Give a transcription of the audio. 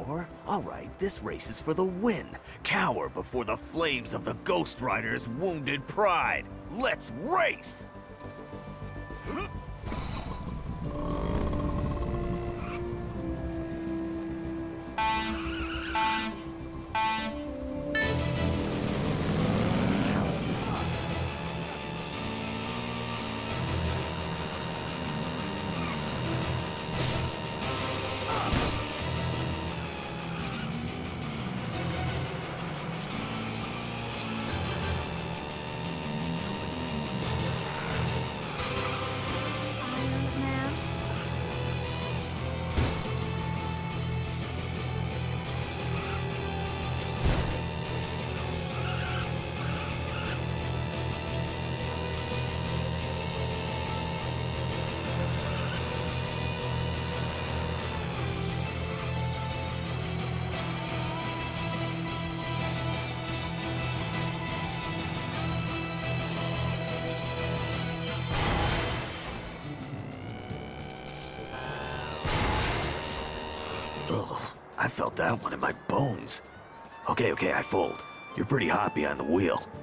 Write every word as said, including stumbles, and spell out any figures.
more? Alright, this race is for the win. Cower before the flames of the Ghost Rider's wounded pride. Let's race! Ugh, I felt that one in my bones. Okay, okay, I fold. You're pretty hot behind the wheel.